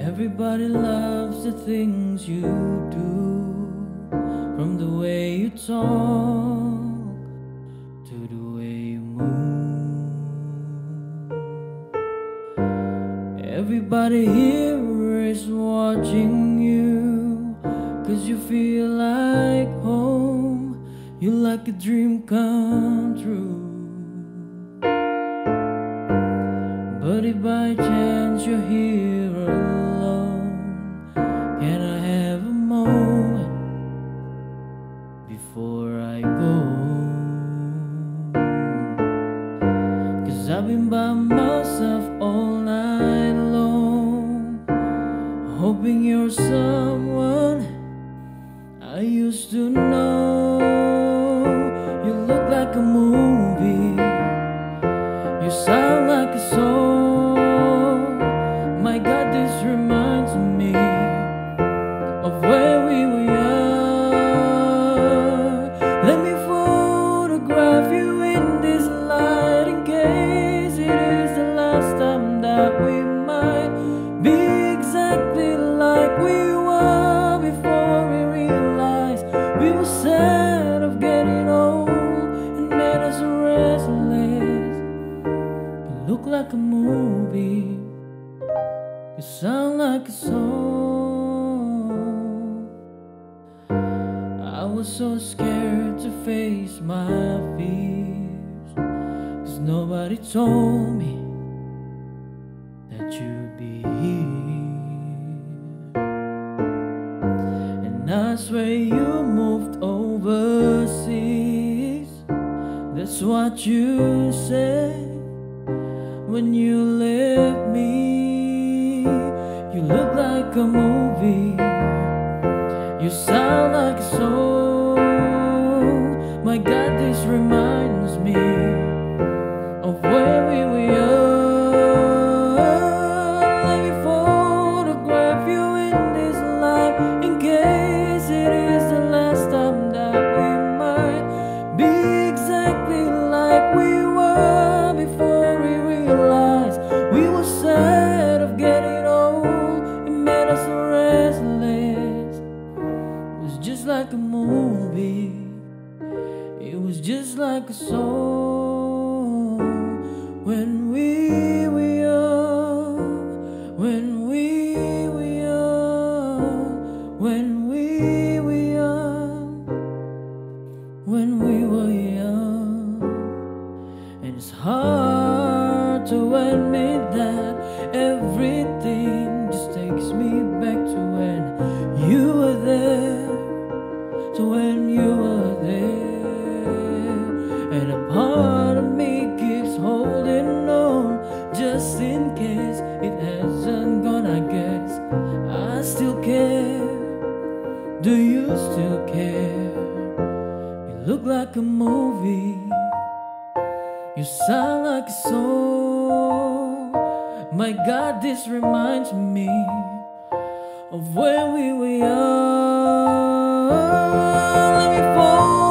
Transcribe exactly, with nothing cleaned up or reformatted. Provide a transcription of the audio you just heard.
Everybody loves the things you do, from the way you talk to the way you move. Everybody here is watching you, 'cause you feel like home, you like a dream come true. But if by chance you're here alone, can I have a moment before I go? 'Cause I've been by myself all night long, hoping you're someone I used to know. You look like a movie, you sound like a song. My God, this reminds me of where we were. Let me photograph you in this light, in case it is the last time that we might be exactly like we were before we realized we were sad of getting old and made us restless. You look like a movie, you sound like a song. I was so scared to face my fears, 'cause nobody told me that you'd be here. And I swear you moved overseas, that's what you said when you left me. You look like a movie, you sound like a song. My God, this reminds me of where we were. Let me photograph you in this light, in case it is the last time that we might be exactly like we were before we realized we were sad of getting old and made us restless. It was just like a movie, it was just like a song. When we were young, when we were young, when we were young, when we were young. And it's hard to admit that everything just takes me back to when you were there, to when you were there. And a part of me keeps holding on, just in case it hasn't gone. I guess I still care. Do you still care? You look like a movie, you sound like a song. My God, this reminds me of when we were young. Let me fall